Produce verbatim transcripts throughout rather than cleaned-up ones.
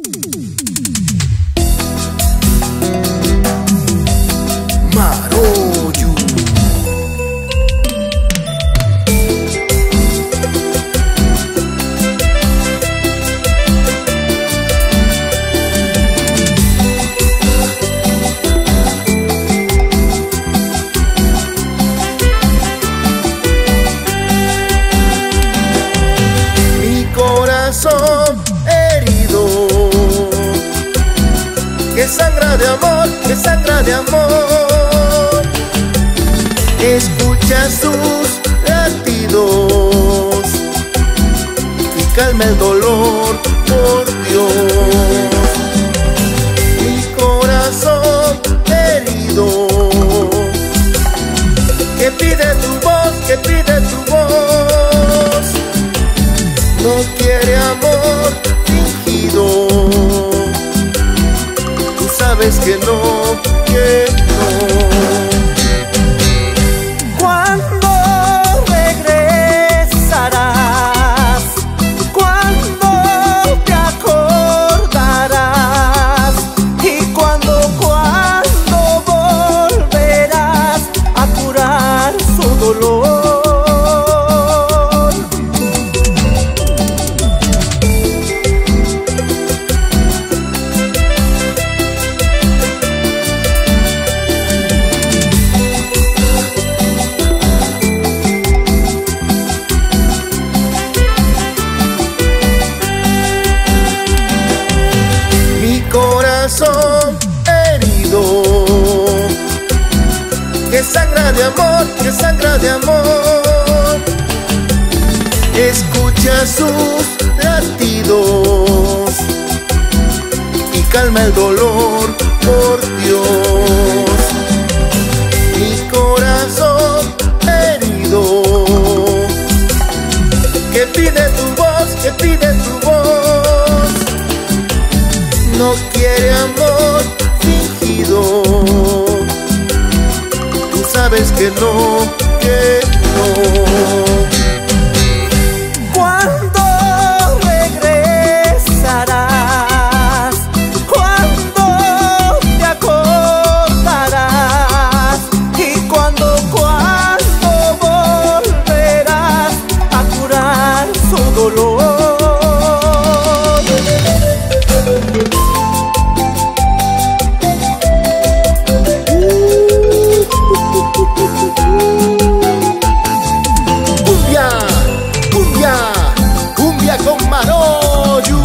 Maroyu. Mi corazón herido, que sangra de amor, que sangra de amor, escucha sus latidos y calma el dolor, por Dios. Mi corazón herido, que pide tu voz, que pide tu voz, no quiere amor fingido. Tú sabes que no, que no. ¿Cuándo regresarás? ¿Cuándo te acordarás? ¿Y cuándo, cuándo volverás a curar su dolor? Corazón herido, que sangra de amor, que sangra de amor, escucha sus latidos y calma el dolor, por Dios. Mi corazón herido, que pide tu voz, que pide tu voz, no quiere amor fingido. Tú sabes que no, que no. ¿Cuándo regresarás? ¿Cuándo te acordarás? ¿Y cuándo, cuándo volverás a curar su dolor? Cumbia, cumbia, cumbia con Maroyu.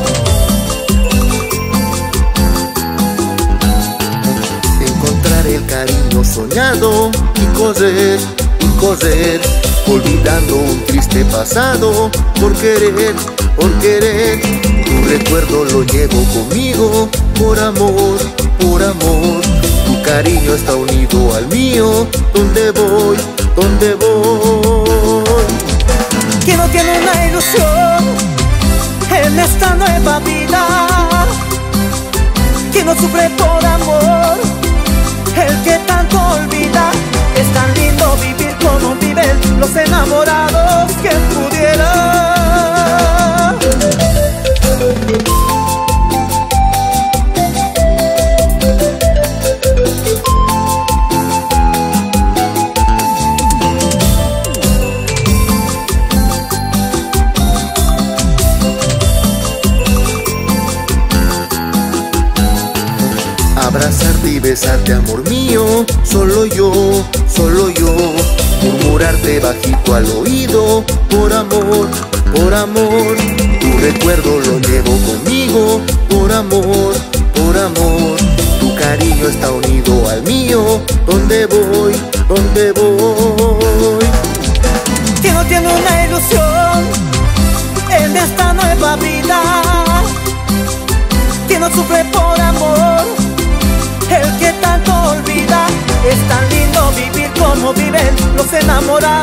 Encontrar el cariño soñado y correr, y correr, olvidando un triste pasado, por querer, por querer. Tu recuerdo lo llevo conmigo, por amor, por amor. Tu cariño está unido al mío, ¿dónde voy? ¿Dónde voy? ¿Quién no tiene una ilusión en esta nueva vida? ¿Quién no sufre por amor? El que tanto olvida. Es tan lindo vivir como viven los enamorados. ¿Quién pudiera? Abrazarte y besarte, amor mío, solo yo, solo yo. Murmurarte bajito al oído, por amor, por amor. Tu recuerdo lo llevo conmigo, por amor, por amor. Tu cariño está unido al mío, ¿dónde voy? ¿Dónde voy? ¿Quién no tiene una ilusión en esta nueva vida? ¿Quién no sufre por amor? El que tanto olvida. Es tan lindo vivir como viven los enamorados.